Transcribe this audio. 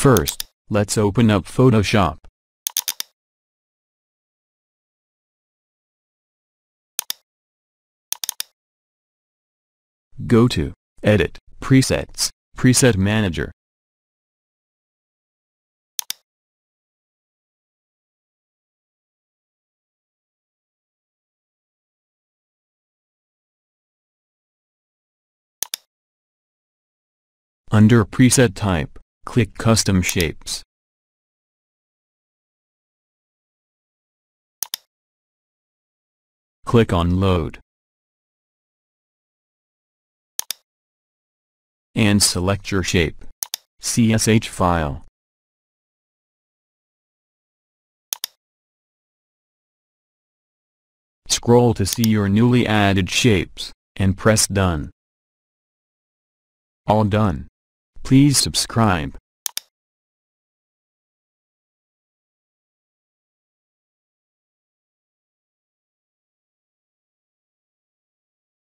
First, let's open up Photoshop. Go to Edit, Presets, Preset Manager. Under Preset Type, click Custom Shapes. Click on Load. And select your shape. CSH file. Scroll to see your newly added shapes, and press Done. All done. Please subscribe.